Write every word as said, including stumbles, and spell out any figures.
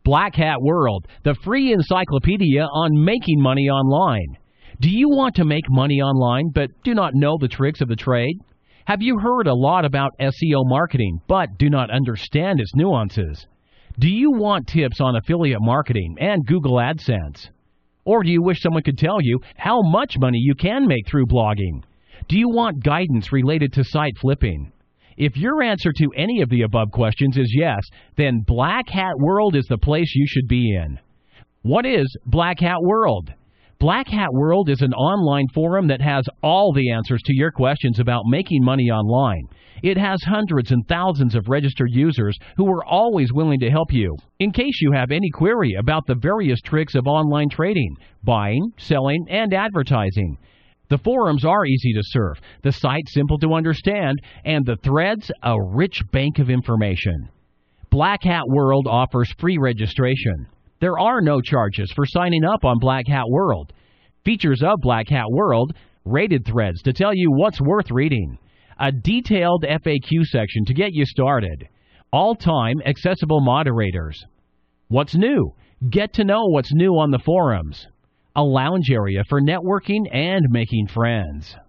Black Hat World, the free encyclopedia on making money online. Do you want to make money online but do not know the tricks of the trade? Have you heard a lot about S E O marketing but do not understand its nuances? Do you want tips on affiliate marketing and Google AdSense? Or do you wish someone could tell you how much money you can make through blogging? Do you want guidance related to site flipping? If your answer to any of the above questions is yes, then Black Hat World is the place you should be in. What is Black Hat World? Black Hat World is an online forum that has all the answers to your questions about making money online. It has hundreds and thousands of registered users who are always willing to help you in case you have any query about the various tricks of online trading, buying, selling, and advertising. The forums are easy to surf, the site simple to understand, and the threads a rich bank of information. Black Hat World offers free registration. There are no charges for signing up on Black Hat World. Features of Black Hat World: rated threads to tell you what's worth reading, a detailed F A Q section to get you started, all-time accessible moderators. What's new? Get to know what's new on the forums. A lounge area for networking and making friends.